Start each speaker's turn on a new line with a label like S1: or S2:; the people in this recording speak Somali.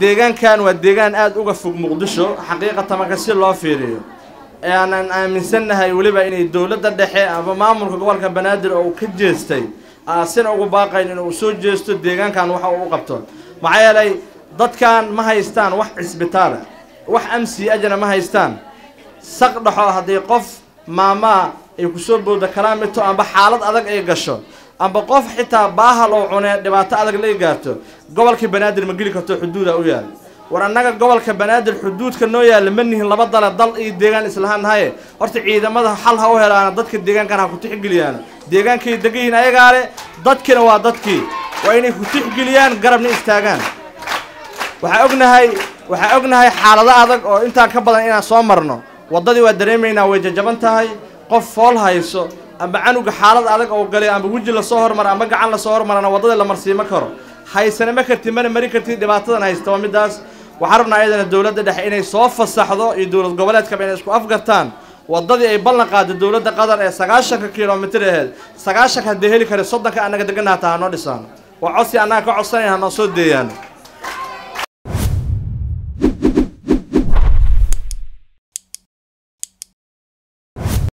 S1: deegaan kan waa deegaan aad uga fog Muqdisho xaqiiqatan marka si loo fiiriyo aanan aaminsanahay waliba inay dawladda dhexe ama maamulka gobolka Banaadir oo ka jeestay aasin ugu baaqayn inuu soo jeesto deegaankan waxa uu qabto maxaa yeelay dadkan ma haystaan wax isbitaal wax amsi ajna ma haystaan saqdhaxo hadii qof maama ay ku soo booda karaamito amba xaalad adag ay gasho amba qof xitaa baahal oo cunay dhibaato adag la gaarto gobolka Banaadir ma geli karto xuduuda u yaal war annaga gobolka Banaadir xuduudka noo yaal manihin laba dal iyo deegaan islahan haye horta ciidamada xal ha u helaan dadka deegaankan ha ku tixgeliyaan deegaankay degayn ayaga leh dadkina waa dadkii waa inay ku tixgeliyaan garabna istaagaan waxa ognahay xaalado adag oo inta ka badan inaan soo marno wadadii waa dareemeynaa way jajaban tahay qof fool hayso amba canuga xaalad adag oo galay amba waji la soo hormar amba gacan la soo hormarana wadada la marsiimo karo haysana ma karti mana mari karti dhibaatadan haysto midaas waxa rabnaa ayadana dawladda dhexe inay soo fasaxdo iyo dawlad goboleedka inay isku afgartaan wadadii ay ballan qaaday dawladda Qatar ee 90 kiiloomitir aheed 90 hadii heli karo 30 anaga deganaata noo dhisaan waa codsi anaga ka codsanayna noo soo deeyaan